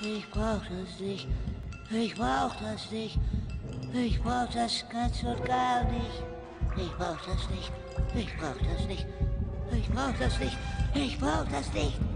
Ich brauch das nicht. Ich brauch das nicht. Ich brauch das ganz und gar nicht. Ich brauch das nicht. Ich brauch das nicht. Ich brauch das nicht. Ich brauch das nicht.